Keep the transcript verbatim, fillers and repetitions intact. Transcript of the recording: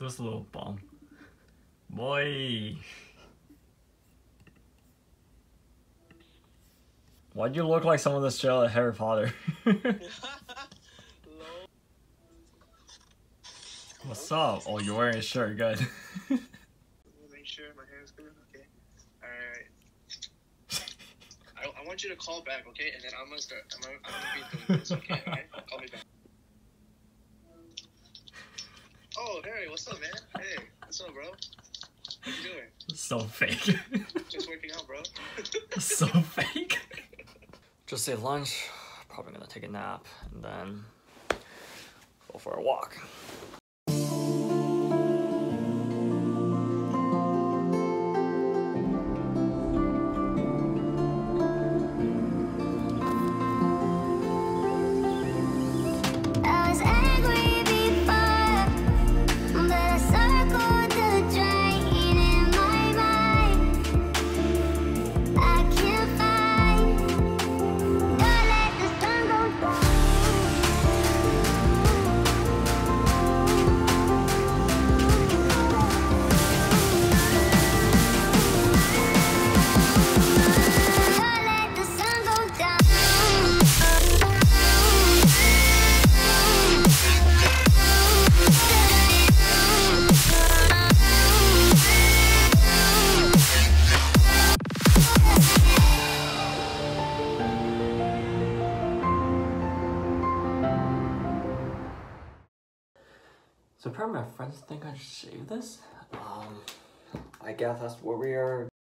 This little bum. Boy. Why'd you look like someone that's still at Harry Potter? What's up? Oh, you're wearing a shirt. Good. Make sure my hair is good. Okay. Alright. I, I want you to call back, okay? And then I'm gonna start. I'm gonna, I'm gonna be doing this, okay? Alright? Call me back. Oh, Harry, what's up, man? Hey, what's up, bro? What you doing? So fake. Just working out, bro. So fake. Just ate lunch. Probably gonna take a nap and then go for a walk. So apparently my friends think I should shave this. Um, I guess that's what we are